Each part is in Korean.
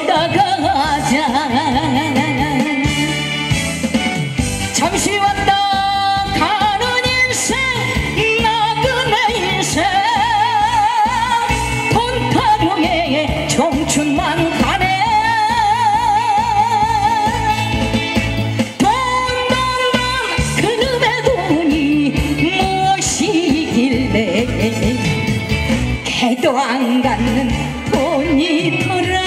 쉬었다가 가자. 잠시 왔다 가는 인생 나그네 인생 돈 타령에 청춘만 가네. 그놈의 돈이 무엇이길래 개도 안 갖는 돈이더라.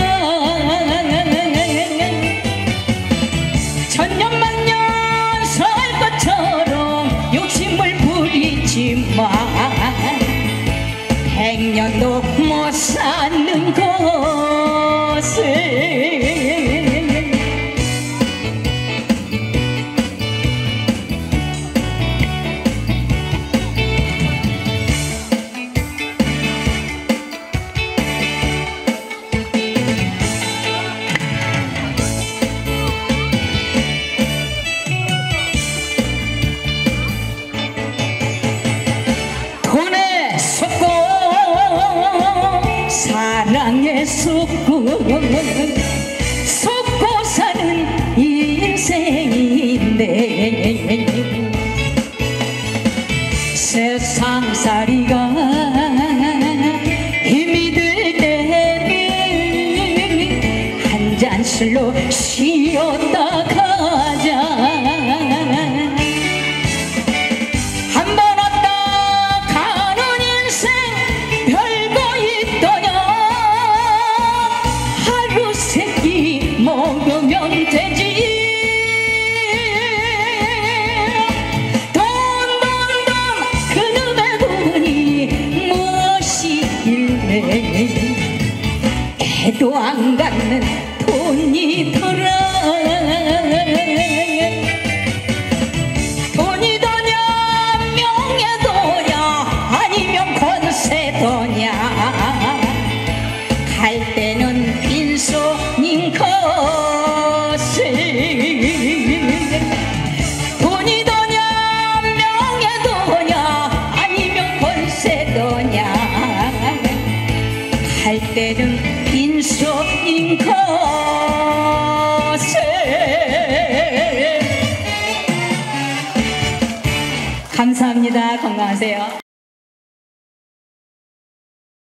천년만년 살 것처럼 욕심을 부리지만 백년도 못 사는 것을 돈에 속고 사랑에 속고 속고 사는 인생인데 세상살이가 힘이 들 때는 한 잔 술로 쉬었다 가자. 먹으면 되지. 돈 그놈의 돈이 무엇이길래 개도 안 갖는 돈이더라. 돈이더냐 명예더냐 아니면 권세더냐 갈 때는 빈손인 것을. 돈이더냐 명예더냐 아니면 권세더냐 갈 때는 빈손인 것을. 감사합니다. 건강하세요.